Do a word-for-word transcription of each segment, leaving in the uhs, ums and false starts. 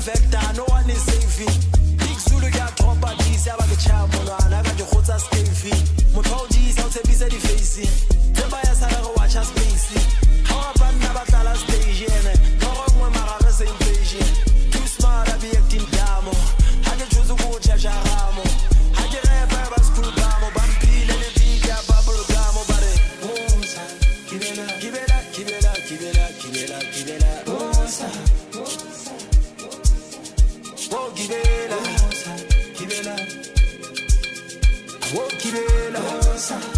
vector, no one is safe. Big Zulu got top of these, I like a child, I got your hot as K V. Motoji, I'll take busy facing. The buyers are watch us busy. How about Nabatala station? No wrong with my same page. Too smart, I be acting damo. I can choose a good judge. I get a barber school damo, Bumpy, and a big bubble damo, but give it up, give it up, give it up, give it up, give it up, give it up. Oh, give it up, give it up. Oh, give it up.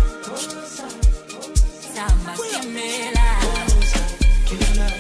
Samba Kimela. Give it up.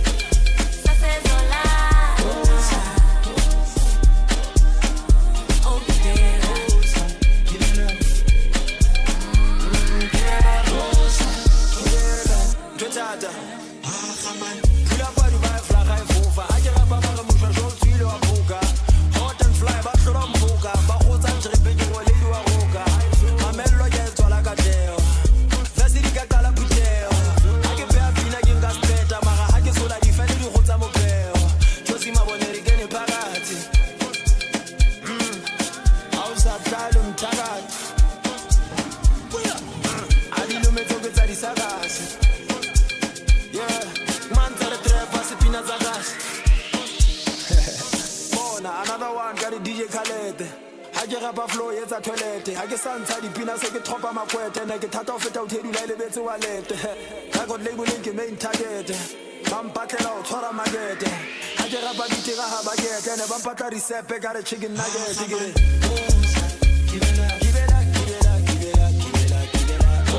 Another one got a D J Khaled. I get up a flow, it's a toilet. I get some tidy peanuts, I get top of my quet, and I get cut off it out here to let it be to wallet. I got label link main target. I'm battle out, what am I getting? I get up a bit of a baguette, and a bumpata recipe, I got a chicken nugget. Give it up, give it up, give it up, give it up, give it up, give it up, give it up.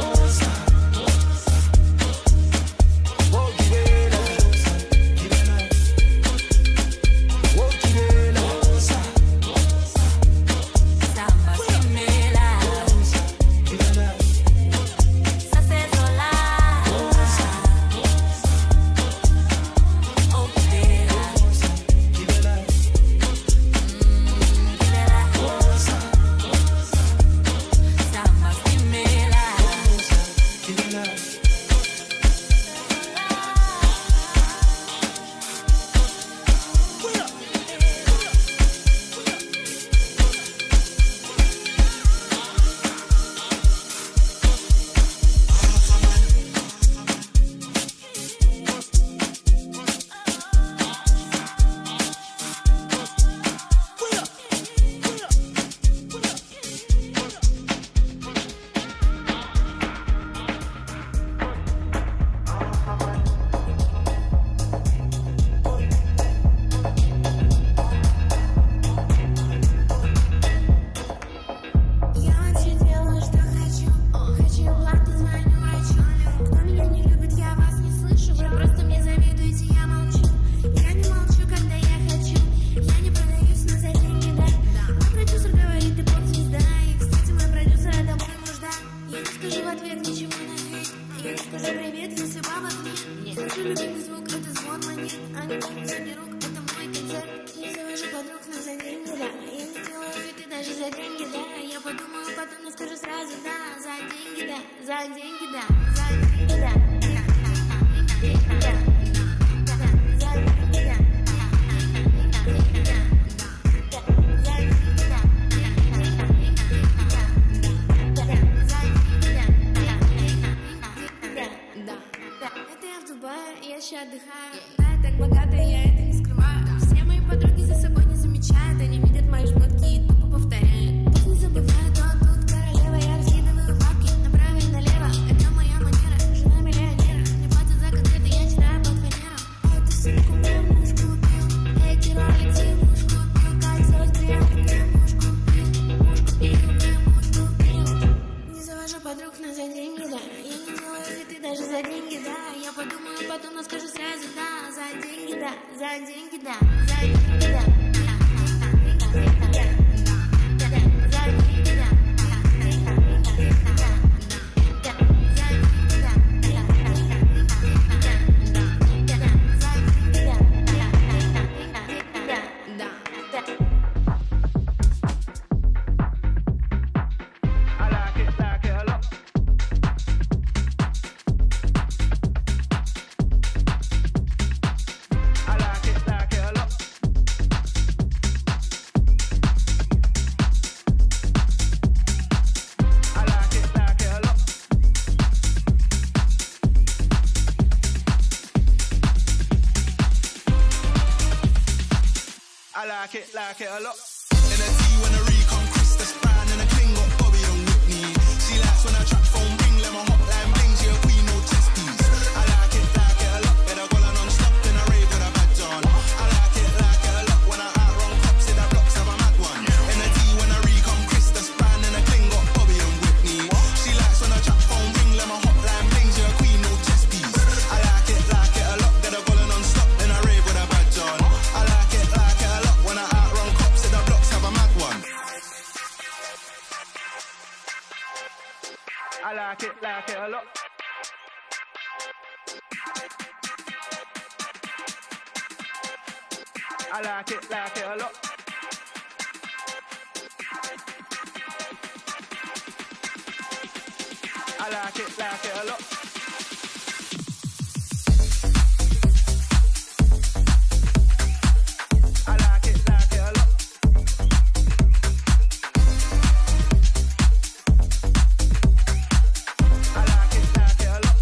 Oh, give it up, give it up. Oh, give it up. Повторяю, пусть не забывай, то тут королева, я раскидываю папки направо и налево. Это моя I like it, like it a lot. In a T when I re-come, Krista Span and a cling got Bobby and Whitney. She likes when I track phone ring, let my hotline bling, she a queen, no chest piece. I like it, like it a lot. Get a gola non-stop in a rave with a badge on. I like it, like it a lot. When I outrun cops in the blocks, have a mad one. In a T when I re-come, Krista Span and a cling got Bobby and Whitney. She likes when I track phone ring, let my hotline bling, she a queen, no chest piece. I like it, like it a lot. Get a gola non-stop in a rave with a badge on. I like it, like it a lot. When I outrun cops in the blocks, have a mad one. I like it, like it a lot. I like it, like it a lot. I like it, like it a lot. I like it, like it a lot. I like it, like it a lot.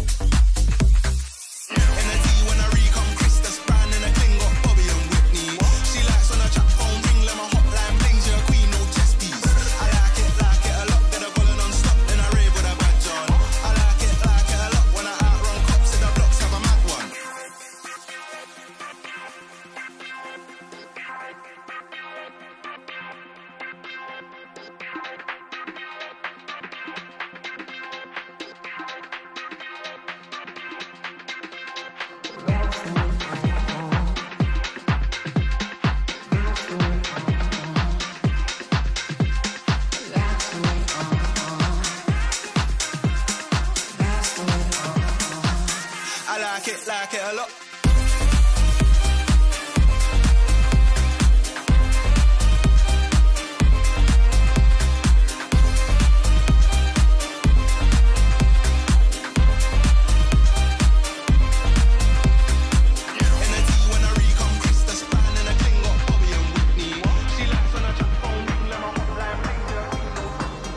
In a T when I re-come, Krista Span and a cling got Bobby and Whitney. She likes when I chat phone ring, let my hotline bling, she a queen, no chest piece. I like it, like it a lot. Get a gola non-stop in a rave with a badge on. I like it, like it a lot. When I outrun cops in the blocks, have a mad one. I like it, like it a lot. In a T when I re-come, Krista Span and a cling got Bobby and Whitney. She likes when I chat phone ring, let my hotline bling, she a queen, no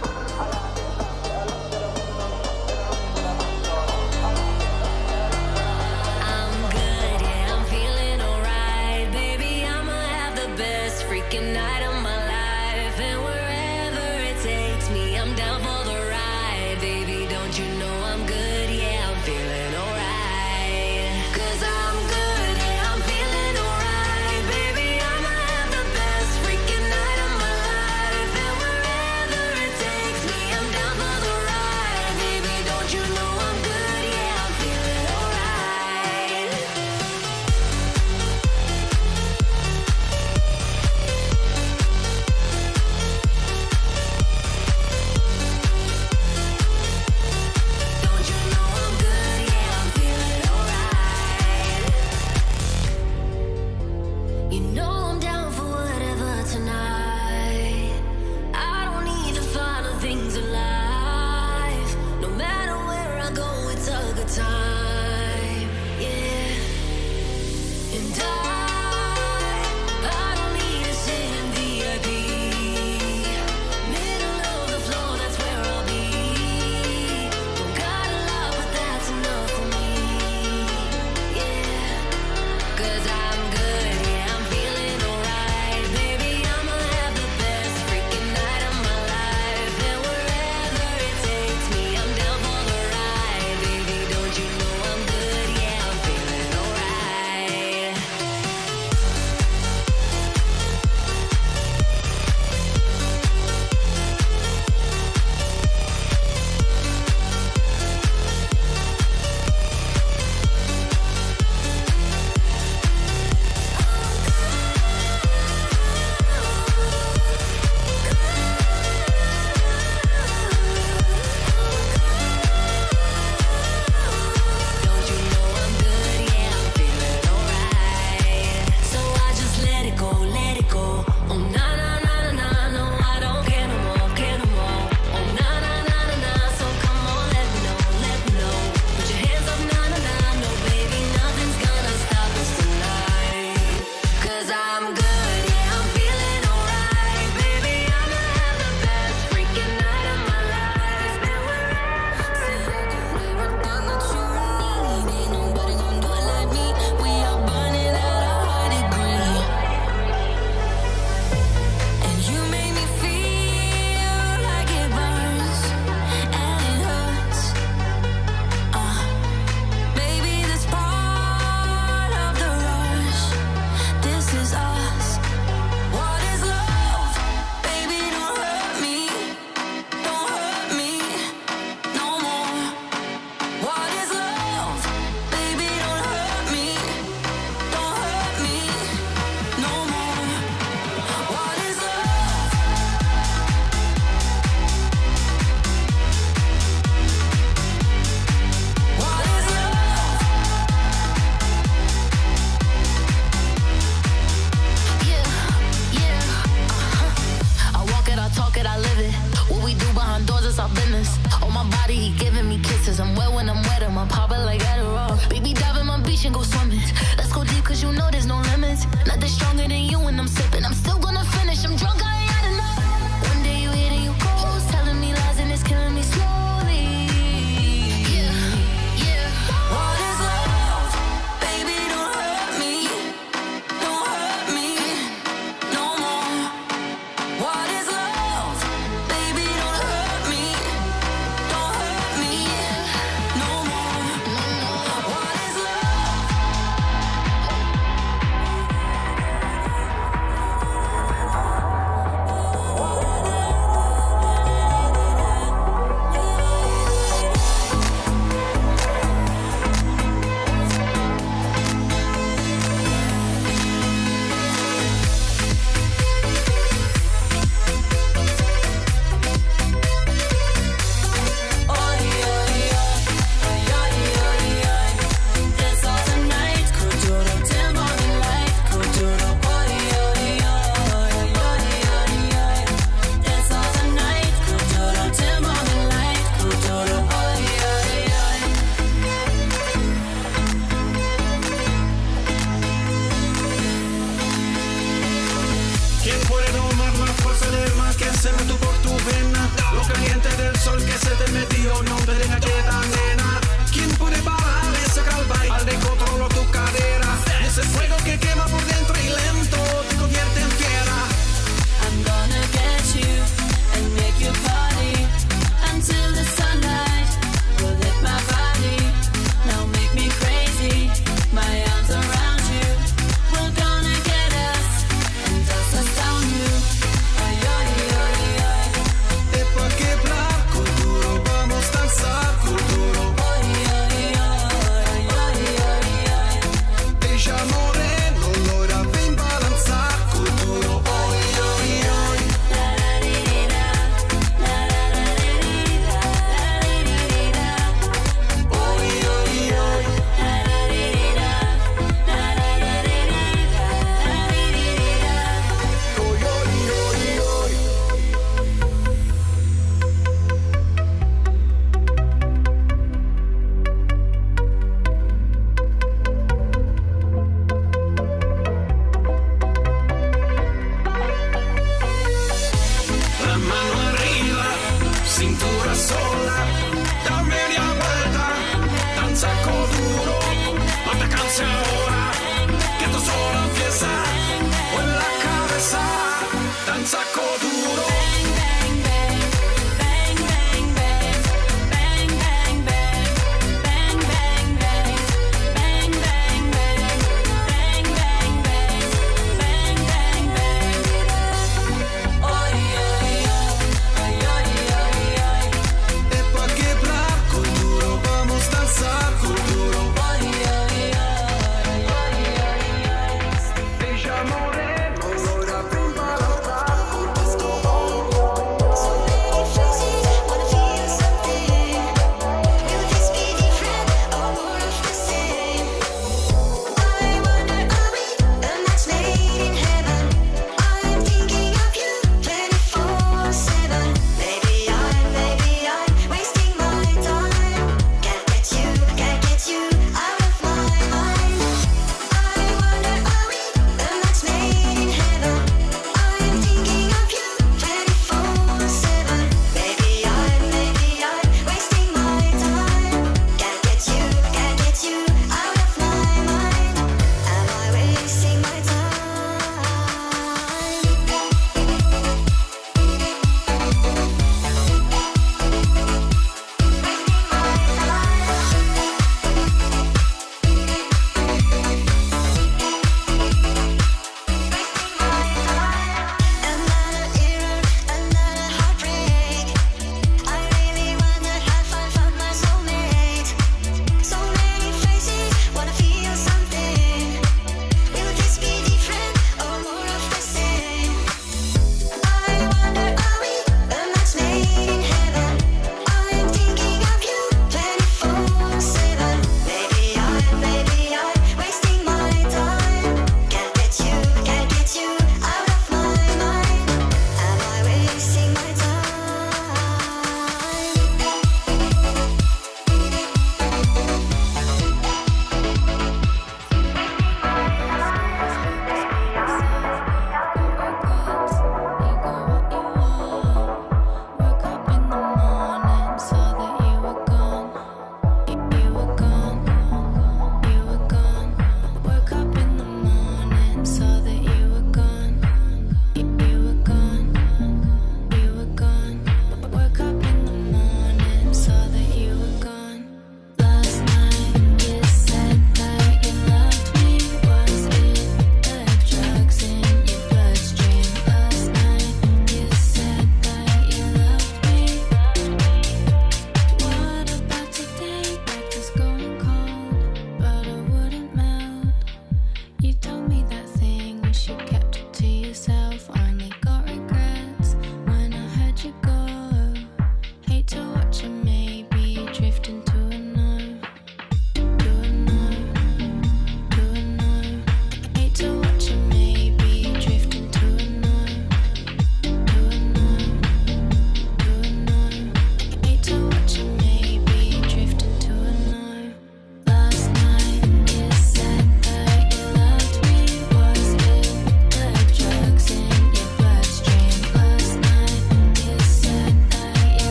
I'm good, yeah, I'm feeling alright. Baby, I'ma have the best freaking night of my life. And wherever it takes me, I'm down for the ride. Baby, don't you know I'm good, yeah, I'm feeling alright. Cause I'm good, yeah, I'm feeling alright. Baby, I'ma have the best freaking night of my life. And wherever it takes me, I'm down for the ride. Baby, don't you know I'm good, yeah, I'm feeling alright. I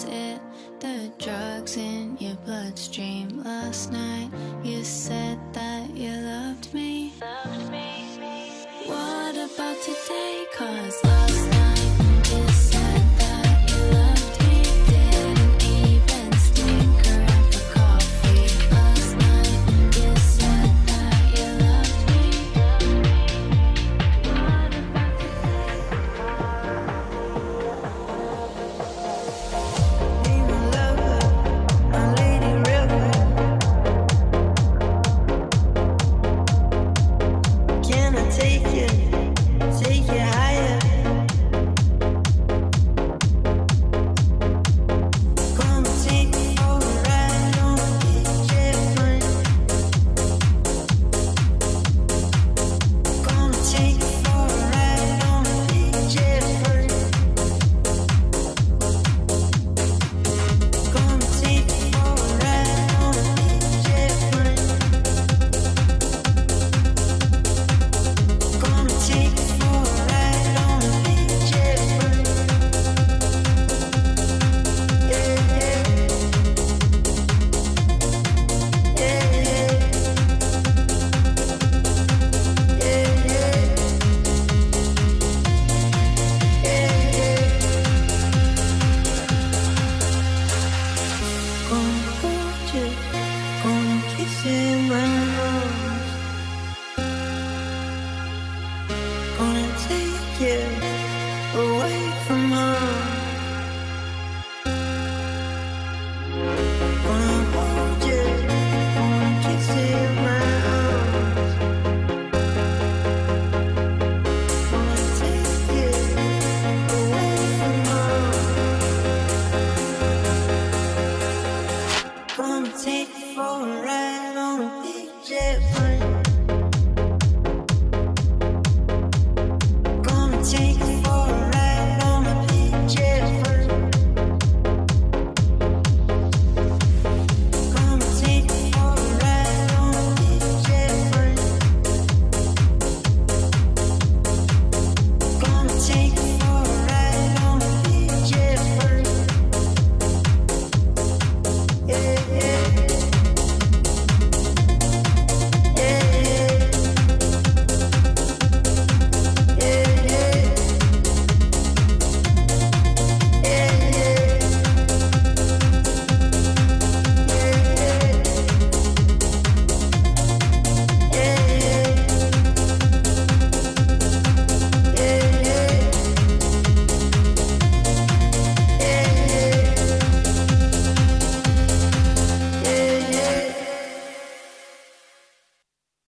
Was it the drugs in your bloodstream? Last night you said that you loved me. What about today? 'Cause love